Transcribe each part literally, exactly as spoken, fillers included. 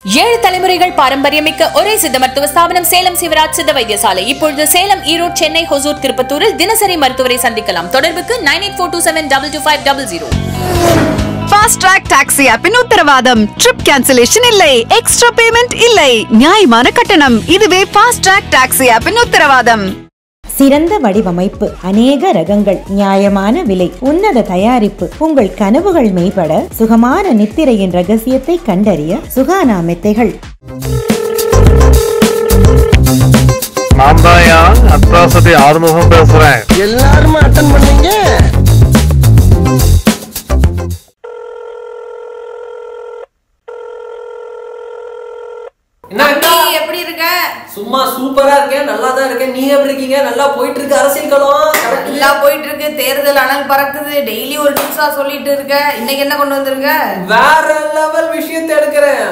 ஏழு தலைமுறைகள் பாரம்பரியமிக்க ஒரே சித்த மருத்துவ ஸ்தாபனம் சேலம் சிவராஜ் சித்த வைத்தியசாலை. இப்பொழுது சேலம், ஈரோடு, சென்னை, ஹொசூர், திருப்பத்தூரில் தினசரி மருத்துவரை சந்திக்கலாம். தொடர்புக்கு nine eight four two seven double two five double zero. Fast Track Taxi ஆப்பின் உத்தரவாதம். ட்ரிப் கேன்சலேஷன் இல்லை, எக்ஸ்ட்ரா பேமெண்ட் இல்லை, நியாயமான கட்டணம். இதுவே Fast Track Taxi ஆப்பின் உத்தரவாதம். சிறந்த வடிவமைப்பு, அநேக ரகங்கள், நியாயமான விலை, உன்னத தயாரிப்பு. உங்கள் கனவுகள் மேம்பட சுகமான நித்திரையின் ரகசியத்தை கண்டறிய சுகானா மெத்தைகள். நான் தான் அட்ராசிட்டி ஆறுமுகம் பேசுறேன். எல்லாரும் அட்டெண்ட் பண்ணீங்க. எப்படி இருக்க? சும்மா சூப்பரா இருக்கேன், நல்லா தான் இருக்கேன். நீங்க எப்படி இருக்கீங்க? நல்லா போயிட்டு இருக்கு அரசியல் களம். நல்லா போயிட்டு இருக்கு. தேர்தல் அனல் பறக்குது. டெய்லி ஒரு நியூஸா சொல்லிட்டு இருக்க. இன்னைக்கு என்ன கொண்டு வந்திருக்க? வேற லெவல் விஷயத்தை எடுக்கிறேன்.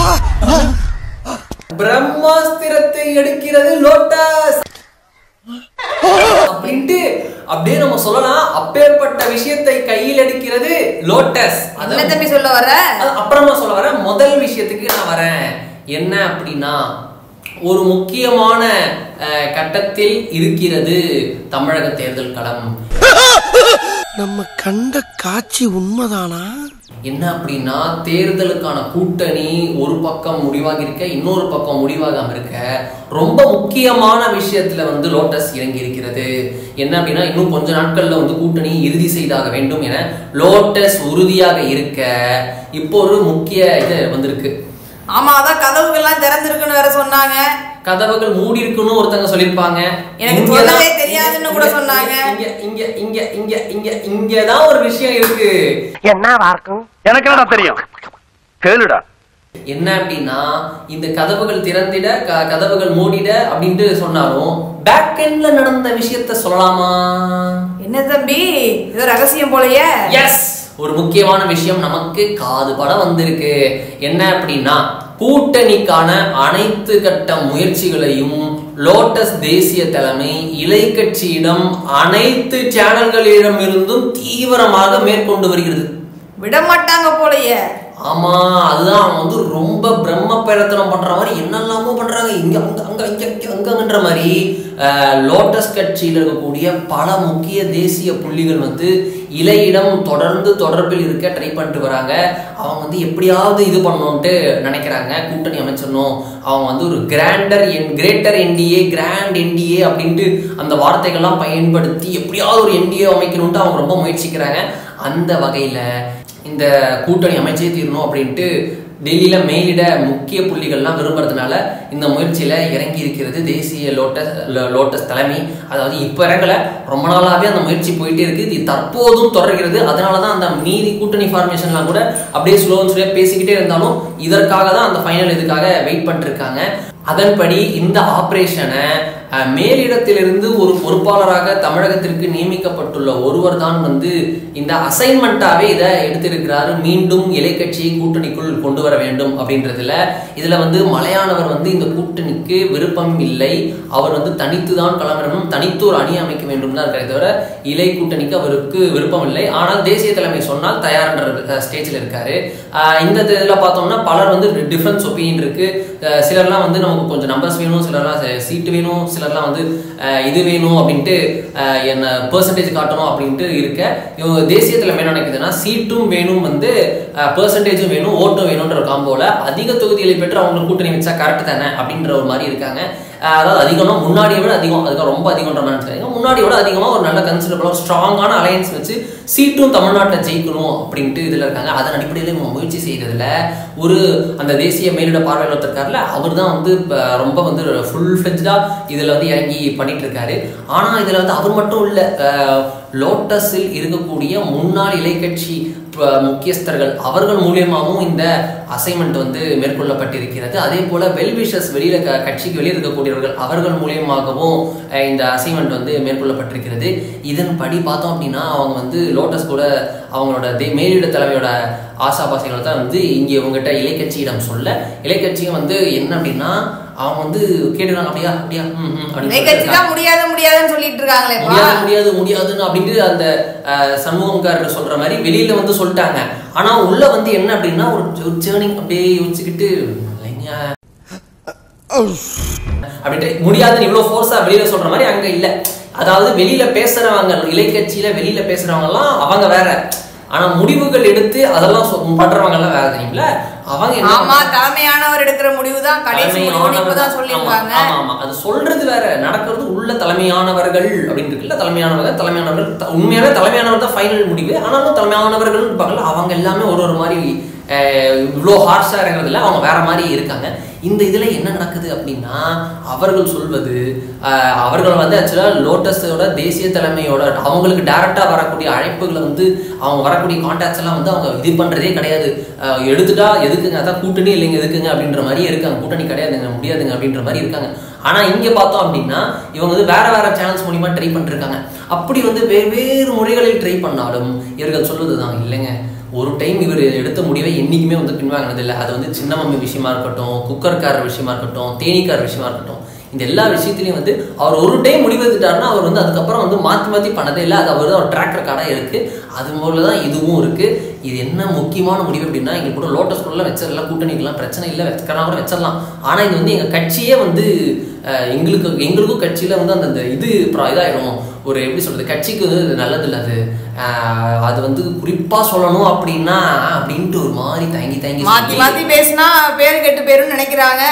பிரம்மாஸ்திரத்தை எடுக்கிறது லோட்டஸ் அப்படின்ட்டு அப்படியே நம்ம சொல்லலாம். அப்பேற்பட்ட விஷயத்தை கையில் எடுக்கிறது லோட்டஸ். என்ன தம்பி சொல்ல வர? அப்புறமா சொல்ல வர. முதல் விஷயத்துக்கு நான் வரேன். என்ன அப்படின்னா, ஒரு முக்கியமான கட்டத்தில் இருக்கிறது தமிழக தேர்தல் களம். நம்ம கண்ட காட்சி உண்மைதானா? என்ன அப்படின்னா, தேர்தலுக்கான கூட்டணி ஒரு பக்கம் முடிவாகி இருக்க, இன்னொரு பக்கம் முடிவாகாம இருக்க, ரொம்ப முக்கியமான விஷயத்துல வந்து லோட்டஸ் இறங்கி இருக்கிறது. என்ன அப்படின்னா, இன்னும் கொஞ்ச நாட்கள்ல வந்து கூட்டணி இறுதி செய்தாக வேண்டும் என லோட்டஸ் உறுதியாக இருக்க, இப்போ ஒரு முக்கிய இது வந்திருக்கு. ஆமா, அதான் கதவுகள்லாம் திறந்திருக்குன்னு வேற சொன்னாங்க. கதவுகள் மூடி இருக்குன்னு ஒருத்தங்க சொல்லிருப்பாங்க. எனக்கு சொல்லவே தெரியாதுன்னு கூட சொன்னாங்க. இங்க இங்க இங்க இங்க இங்க இங்கதான் ஒரு விஷயம் இருக்கு. என்னவா இருக்கும்? எனக்கு என்னடா தெரியும், கேளுடா. என்ன அப்படின்னா, இந்த கதவுகள் திறந்திட கதவுகள் மூடிட அப்படின்ட்டு சொன்னாலும் பேக் எண்ட்ல நடந்த விஷயத்த சொல்லலாமா? என்ன தம்பி, இது ரகசியம் போலயே? எஸ், ஒரு முக்கியமான விஷயம் நமக்கு காது பட வந்திருக்கு. என்ன அப்படின்னா, கூட்டணிக்கான அனைத்து கட்ட முயற்சிகளையும் லோட்டஸ் தேசிய தலைமை இலை கட்சியிடம் அனைத்து சேனல்களிடம் இருந்தும் தீவிரமாக மேற்கொண்டு வருகிறது. விட மாட்டாங்க போலயே. ஆமா, அதுதான் வந்து ரொம்ப பிரம்ம பிரயத்தனம் பண்ற மாதிரி என்னெல்லாமோ பண்றாங்க. இங்க அங்க அங்க இங்க அங்கன்ற மாதிரி லோட்டஸ் கட்சியில் இருக்கக்கூடிய பல முக்கிய தேசிய புள்ளிகள் வந்து இலையிடம் தொடர்ந்து தொடர்பில் இருக்க ட்ரை பண்ணிட்டு வராங்க. அவங்க வந்து எப்படியாவது இது பண்ணணும்ட்டு நினைக்கிறாங்க, கூட்டணி அமைச்சிடணும். அவங்க வந்து ஒரு grander and greater NDA grand NDA அப்படின்ட்டு அந்த வார்த்தைகள்லாம் பயன்படுத்தி எப்படியாவது ஒரு என்டிஏ அமைக்கணும்ட்டு அவங்க ரொம்ப முயற்சிக்கிறாங்க. அந்த வகையில இந்த கூட்டணி அமைச்சே தீரணும் அப்படின்ட்டு டெல்லியில மேலிட முக்கிய புள்ளிகள்லாம் விரும்புறதுனால இந்த முயற்சியில இறங்கி இருக்கிறது தேசிய லோட்டஸ் லோட்டஸ் தலைமை. அதாவது இப்ப இறங்கல, ரொம்ப நாளாவே அந்த முயற்சி போயிட்டே இருக்கு. இது தற்போதும் தொடர்கிறது. அதனாலதான் அந்த மீதி கூட்டணி ஃபார்மேஷன்லாம் கூட அப்படியே ஸ்லோ அண்ட் ஸ்லோவா பேசிக்கிட்டே இருந்தாலும் இதற்காக தான் அந்த ஃபைனல் இதுக்காக வெயிட் பண்ணிட்டு இருக்காங்க. அதன்படி இந்த ஆபரேஷனை மேலிடத்திலிருந்து ஒரு பொறுப்பாளராக தமிழகத்திற்கு நியமிக்கப்பட்டுள்ள ஒருவர் தான் வந்து இந்த அசைன்மெண்டாவே இதை எடுத்திருக்கிறாரு. மீண்டும் இலை கட்சியை கூட்டணிக்குள் கொண்டு வர வேண்டும் அப்படின்றதுல இதுல வந்து மலையானவர் வந்து இந்த கூட்டணிக்கு விருப்பம் இல்லை. அவர் வந்து தனித்து தான் களமிறணும், தனித்து ஒரு அணி அமைக்க வேண்டும் தான் இருக்கிறத தவிர இலை கூட்டணிக்கு அவருக்கு விருப்பம் இல்லை. ஆனால் தேசிய தலைமை சொன்னால் தயார்ன்ற ஸ்டேஜில் இருக்காரு. இந்த இதில் பார்த்தோம்னா பலர் வந்து டிஃபரன்ஸ் ஒப்பீனியன் இருக்கு. சிலர்லாம் வந்து நமக்கு கொஞ்சம் நம்பர்ஸ் வேணும், சிலர்லாம் சீட்டு வேணும், சிலர்லாம் வந்து இது வேணும் அப்படின்ட்டு என்ன பெர்சன்டேஜ் காட்டணும் அப்படின்ட்டு இருக்க. இவங்க தேசிய தலைமை என்ன நினைக்குதுன்னா, சீட்டும் வேணும், வந்து பெர்சன்டேஜும் வேணும், ஓட்டும் வேணும்ன்ற ஒரு காம்போல அதிக தொகுதிகளை பெற்று அவங்க கூட்டணி வச்சா கரெக்ட் தானே அப்படின்ற ஒரு மாதிரி இருக்காங்க. அதாவது அதிகம்னா முன்னாடியை விட அதிகம், அதுக்கு ரொம்ப அதிகம்ன்ற மாதிரி நினைச்சாங்க. முன்னாடியை விட அதிகமாக ஒரு நல்ல கன்சிடரபிளாக ஸ்ட்ராங்கான அலையன்ஸ் வச்சு சீட்டும் தமிழ்நாட்டில் ஜெயிக்கணும் அப்படின்ட்டு இதில் இருக்காங்க. அதன் அடிப்படையில் இவங்க முயற்சி செய்யறதுல ஒரு அந்த தேசிய மேலிட பார்வையாளர் இருக்காருல, அவர் தான் வந்து ரொம்ப வந்து ஃபுல் ஃபிளெஜ்டா இதில் வந்து இறங்கி பண்ணிட்டு இருக்காரு. ஆனால் இதில் வந்து அவர் மட்டும் இல்லை, லோட்டஸில் இருக்கக்கூடிய முன்னாள் இலை கட்சி முக்கியஸ்தர்கள் அவர்கள் மூலியமாகவும் இந்த அசைன்மெண்ட் வந்து மேற்கொள்ளப்பட்டிருக்கிறது. அதே போல வெல்விஷஸ் வெளியில கட்சிக்கு வெளியே இருக்கக்கூடியவர்கள் அவர்கள் மூலியமாகவும் இந்த அசைன்மெண்ட் வந்து மேற்கொள்ளப்பட்டிருக்கிறது. இதன்படி பார்த்தோம் அப்படின்னா, அவங்க வந்து லோட்டஸ் கூட அவங்களோட மேலிட தலைமையோட ஆசாபாசைகளை தான் வந்து இங்கே இவங்ககிட்ட இலை கட்சியிடம் சொல்ல, இலை கட்சியும் வந்து என்ன அப்படின்னா அவங்க வந்து கேட்டுறாங்க அப்படியா அப்படியா அப்படின்னு முடியாது முடியாதுன்னு சொல்லிட்டு இருக்காங்களே, முடியாது முடியாது முடியாதுன்னு அப்படின்ட்டு அந்த சண்முகம்காரர் சொல்ற மாதிரி வெளியில வந்து சொல்லிட்டாங்க. ஆனா உள்ள வந்து என்ன அப்படின்னா ஒரு ஜேர்னிங் அப்படியே யோசிச்சுக்கிட்டு அப்படின்ட்டு முடியாதுன்னு இவ்வளவு ஃபோர்ஸா வெளியில சொல்ற மாதிரி அங்க இல்ல. அதாவது வெளியில பேசுறவங்க, இலைக்கட்சியில வெளியில பேசுறவங்க எல்லாம் அவங்க வேற, ஆனா முடிவுகள் எடுத்து அதெல்லாம் பண்றவங்க எல்லாம் வேற தெரியுங்களா. அவங்க ஆமா தலைமையானவர் எடுக்கிற முடிவு தான் கடைசி முடிவு தான் சொல்லிருக்காங்க. ஆமா ஆமா அது சொல்றது வேற, நடக்கிறது உள்ள தலைமையானவர்கள் அப்படின்னு இருக்குல்ல. தலைமையானவர்கள் தலைமையானவர்கள் உண்மையாவே தலைமையானவர் தான் ஃபைனல் முடிவு. ஆனாலும் தலைமையானவர்கள் இருப்பாங்கல்ல, அவங்க எல்லாமே ஒரு ஒரு மாதிரி இவ்வளோ ஹார்ஷா இருக்கிறதுல அவங்க வேற மாதிரி இருக்காங்க. இந்த இதுல என்ன நடக்குது அப்படின்னா அவர்கள் சொல்வது அவர்கள் வந்து ஆக்சுவலா லோட்டஸோட தேசிய தலைமையோட அவங்களுக்கு டைரக்டா வரக்கூடிய அழைப்புகளை வந்து அவங்க வரக்கூடிய கான்டாக்ட்ஸ் எல்லாம் வந்து அவங்க இது பண்றதே கிடையாது. எடுத்துட்டா எதுக்குங்க, அதான் கூட்டணி இல்லைங்க எதுக்குங்க அப்படின்ற மாதிரியே இருக்காங்க. கூட்டணி கிடையாதுங்க முடியாதுங்க அப்படின்ற மாதிரி இருக்காங்க. ஆனா இங்க பார்த்தோம் அப்படின்னா இவங்க வந்து வேற வேற சேனல்ஸ் மூலியமா ட்ரை பண்ணிருக்காங்க. அப்படி வந்து வெவ்வேறு முறைகளில் ட்ரை பண்ணாலும் இவர்கள் சொல்வதுதான் இல்லைங்க, ஒரு டைம் இவர் எடுத்த முடிவை என்னைக்குமே வந்து பின்வாங்கினது இல்லை. அது வந்து சின்ன மம்மி விஷயமா இருக்கட்டும், குக்கர்காரர் விஷயமா இருக்கட்டும், தேனீக்கார விஷயமா இருக்கட்டும், இந்த எல்லா விஷயத்திலையும் வந்து அவர் ஒரு டைம் முடிவு எடுத்துட்டாருன்னா அவர் வந்து அதுக்கப்புறம் வந்து மாற்றி மாற்றி பண்ணதே இல்லை. அது அவர் தான் ஒரு ட்ராக் ரெக்கார்டாக இருக்கு. அது போல தான் இதுவும் இருக்கு. இது என்ன முக்கியமான முடிவு அப்படின்னா எங்களுக்கு கூட லோட்டஸ் கூட வச்சிடலாம், கூட்டணிக்கெல்லாம் பிரச்சனை இல்லை, வச்சுக்கலாம் கூட வச்சிடலாம். ஆனால் இது வந்து எங்கள் கட்சியே வந்து எங்களுக்கு எங்களுக்கும் கட்சியில் வந்து அந்த இது இதாயிடும், ஒரு எப்படி சொல்றது, கட்சிக்கு வந்து நல்லது இல்லை. அது அது வந்து குறிப்பா சொல்லணும் அப்படின்னா அப்படின்ட்டு ஒரு மாதிரி தயங்கி தயங்கி மாத்தி மாத்தி பேசினா பேரு கெட்டு பேருன்னு நினைக்கிறாங்க.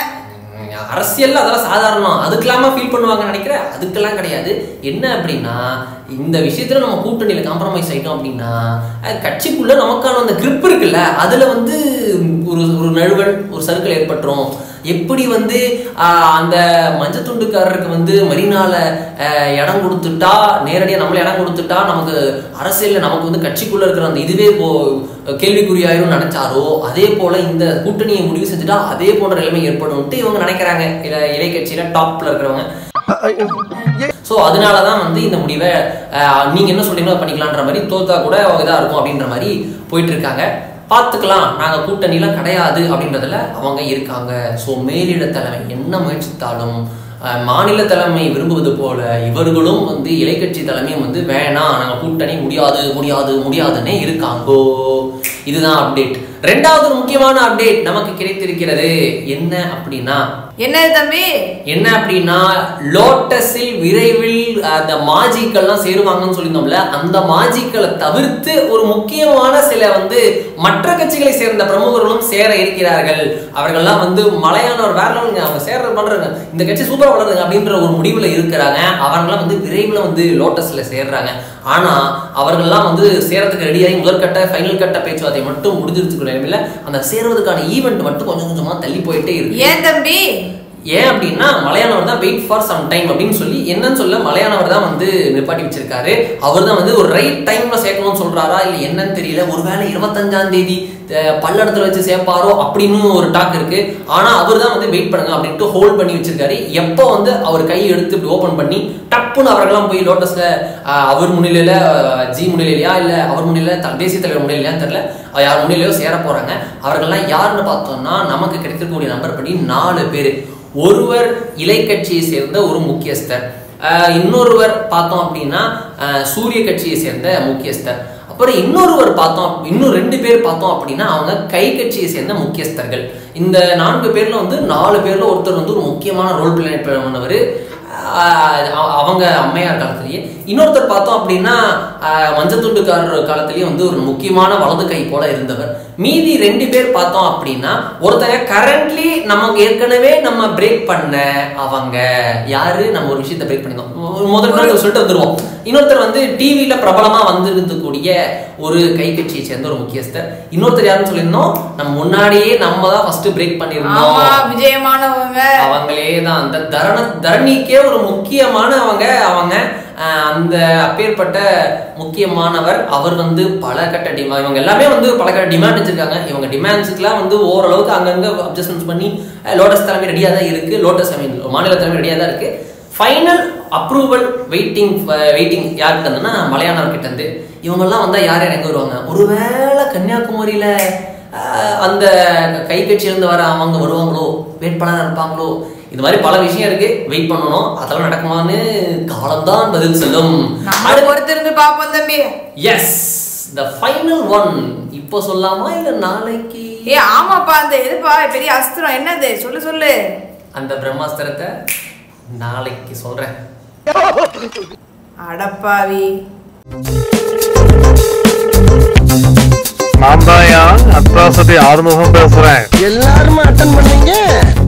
அரசியல் அதெல்லாம் சாதாரணம், அதுக்கெல்லாம ஃபீல் பண்ணுவாங்கன்னு நினைக்கிறேன். அதுக்கெல்லாம் கிடையாது. என்ன அப்படின்னா இந்த விஷயத்துல நம்ம கூட்டணியில காம்ப்ரமைஸ் ஆயிட்டோம் அப்படின்னா கட்சிக்குள்ள நமக்கான அந்த கிரிப் இருக்குல்ல, அதுல வந்து ஒரு ஒரு நழுவல் ஒரு சர்க்கிள் ஏற்பட்டுரும். எப்படி வந்து அந்த மஞ்சள் துண்டுக்காரருக்கு வந்து மரினால இடம் கொடுத்துட்டா, நேரடியாக நம்மள இடம் கொடுத்துட்டா நமக்கு அரசியல்ல நமக்கு வந்து கட்சிக்குள்ள இருக்கிற அந்த இதுவே போ கேள்விக்குறியாயிரும் நினைச்சாரோ, அதே போல இந்த கூட்டணியை முடிவு செஞ்சுட்டா அதே போன்ற நிலைமை ஏற்படும் இவங்க நினைக்கிறாங்க இலை கட்சியில டாப்ல இருக்கிறவங்க. ஸோ அதனாலதான் வந்து இந்த முடிவை நீங்க என்ன சொல்றீங்களோ பண்ணிக்கலான்ற மாதிரி, தோத்தா கூட இதா இருக்கும் அப்படின்ற மாதிரி போயிட்டு இருக்காங்க. பார்த்துக்கலாம், நாங்கள் கூட்டணிலாம் கிடையாது அப்படின்றதுல அவங்க இருக்காங்க. ஸோ மேலிட தலைமை என்ன முயற்சித்தாலும் மாநில தலைமை விரும்புவது போல இவர்களும் வந்து இலைக்கட்சி தலைமையும் வந்து வேணாம், நாங்கள் கூட்டணி முடியாது முடியாது முடியாதுன்னே இருக்காங்கோ. இதுதான் அப்டேட். ரெண்டாவது முக்கியமான அப்டேட் நமக்கு கிடைத்திருக்கிறது. என்ன அப்படின்னா என்ன தம்பி என்ன அப்படின்னா லோட்டஸில் விரைவில் அந்த மாஜிக்கெல்லாம் சேருவாங்கன்னு சொல்லியிருந்தோம்ல, அந்த மாஜிக்களை தவிர்த்து ஒரு முக்கியமான சில வந்து மற்ற கட்சிகளை சேர்ந்த பிரமுகர்களும் சேர இருக்கிறார்கள். அவர்கள்லாம் வந்து மலையானவர் வேற லெவலுங்க, அவங்க சேர பண்றாங்க, இந்த கட்சி சூப்பரா வளருங்க அப்படின்ற ஒரு முடிவுல இருக்கிறாங்க. அவங்கெல்லாம் வந்து விரைவில் வந்து லோட்டஸ்ல சேர்றாங்க. ஆனா அவர்கள்லாம் வந்து சேரத்துக்கு ரெடியாகி முதற்கட்ட ஃபைனல் கட்ட பேச்சுவார்த்தை மட்டும் முடிஞ்சிருச்சுக்கிற நிலைமையில அந்த சேர்வதற்கான ஈவெண்ட் மட்டும் கொஞ்சம் கொஞ்சமா தள்ளி போயிட்டே இருக்கு. ஏன் தம்பி? ஏன் அப்படின்னா மலையானவர் தான் வெயிட் ஃபார் சம் டைம் அப்படின்னு சொல்லி என்னன்னு சொல்ல மலையானவர் தான் வந்து நிப்பாட்டி வச்சிருக்காரு. அவர் தான் வந்து ஒரு ரைட் டைம்ல சேர்க்கணும்னு சொல்றாரா இல்ல என்னன்னு தெரியல. ஒருவேளை இருபத்தஞ்சாம் தேதி பல்லடத்துல வச்சு சேர்ப்பாரோ அப்படின்னு ஒரு டாக் இருக்கு. ஆனா அவர் தான் வந்து வெயிட் பண்ணுங்க அப்படின்ட்டு ஹோல்ட் பண்ணி வச்சிருக்காரு. எப்போ வந்து அவர் கையை எடுத்து இப்படி ஓபன் பண்ணி டப்புன்னு அவர்கள்லாம் போய் லோட்டஸ்ல அவர் முன்னிலையில ஜி முன்னிலையா இல்ல அவர் முன்னிலையில தேசிய தலைவர் முன்னிலையான்னு தெரியல, யார் முன்னிலையோ சேர போறாங்க. அவர்கள்லாம் யாருன்னு பார்த்தோம்னா நமக்கு கிடைக்கக்கூடிய நம்பர் படி நாலு பேர். ஒருவர் இலை கட்சியை சேர்ந்த ஒரு முக்கியஸ்தர், இன்னொருவர் பார்த்தோம் அப்படின்னா சூரிய கட்சியை சேர்ந்த முக்கியஸ்தர், அப்புறம் இன்னொருவர் பார்த்தோம் இன்னும் ரெண்டு பேர் பார்த்தோம் அப்படின்னா அவங்க கை கட்சியை சேர்ந்த முக்கியஸ்தர்கள். இந்த நான்கு பேர்ல வந்து நாலு பேர்ல ஒருத்தர் வந்து ஒரு முக்கியமான ரோல் பிளே பண்ணவர் அவங்க அம்மையார் காலத்திலேயே. இன்னொருத்தர் பார்த்தோம் அப்படின்னா மஞ்சத்துண்டுக்காரர் காலத்திலேயே வந்து ஒரு முக்கியமான வலது கை போல இருந்தவர். மீதி ரெண்டு பேர் பார்த்தோம் அப்படின்னா ஒருத்தங்க கரண்ட்லி நமக்கு ஏற்கனவே நம்ம பிரேக் பண்ண அவங்க யாரு, நம்ம ஒரு விஷயத்தை பிரேக் பண்ணிருந்தோம் முதல் நாள் சொல்லிட்டு வந்துருவோம். இன்னொருத்தர் வந்து டிவியில பிரபலமா வந்து இருந்தக்கூடிய ஒரு கை கட்சியை சேர்ந்த ஒரு முக்கியஸ்தர். இன்னொருத்தர் யாருன்னு சொல்லியிருந்தோம், நம்ம முன்னாடியே நம்ம தான் ஃபர்ஸ்ட் பிரேக் பண்ணிருந்தோம், விஜயமானவங்க அவங்களே தான். அந்த தரண தரணிக்கே ஒரு முக்கியமானவங்க அவங்க. அந்த அப்பேற்பட்ட முக்கியமானவர் அவர் வந்து பல கட்ட டிமாண்ட், இவங்க எல்லாமே வந்து பல கட்ட டிமாண்ட் வச்சிருக்காங்க. இவங்க டிமாண்ட்ஸுக்குலாம் வந்து ஓரளவுக்கு அங்கங்க அட்ஜஸ்ட்மெண்ட் பண்ணி லோட்டஸ் தலைமை ரெடியாக தான் இருக்கு, லோட்டஸ் ஐ மீன் மாநில தலைமை ரெடியாக தான் இருக்கு. ஃபைனல் அப்ரூவல் வெயிட்டிங் வெயிட்டிங் யாருக்கு இருந்ததுன்னா மலையானவர் கிட்ட இருந்து. இவங்கெல்லாம் வந்தா யார் யார் எங்க வருவாங்க, ஒருவேளை கன்னியாகுமரியில அந்த கை கட்சியிலிருந்து வர அவங்க வருவாங்களோ, வேட்பாளராக இருப்பாங்களோ, இது மாதிரி பல விஷயம் இருக்கு. வெயிட் பண்ணணும், அதெல்லாம் நடக்குமான்னு காலம்தான் பதில் சொல்லும். ஒருத்தருந்து பாப்போம் தம்பி. எஸ், த ஃபைனல் ஒன் இப்போ சொல்லாமா இல்ல நாளைக்கு? ஏ ஆமாப்பா, அந்த இதுப்பா பெரிய அஸ்திரம் என்னது, சொல்லு சொல்லு. அந்த பிரம்மாஸ்திரத்தை நாளைக்கு சொல்றேன். அடப்பாவி, நான் தான் அட்ராசிட்டி ஆறுமுகம் பேசுறேன். எல்லாருமே அட்டன் பண்ணீங்க.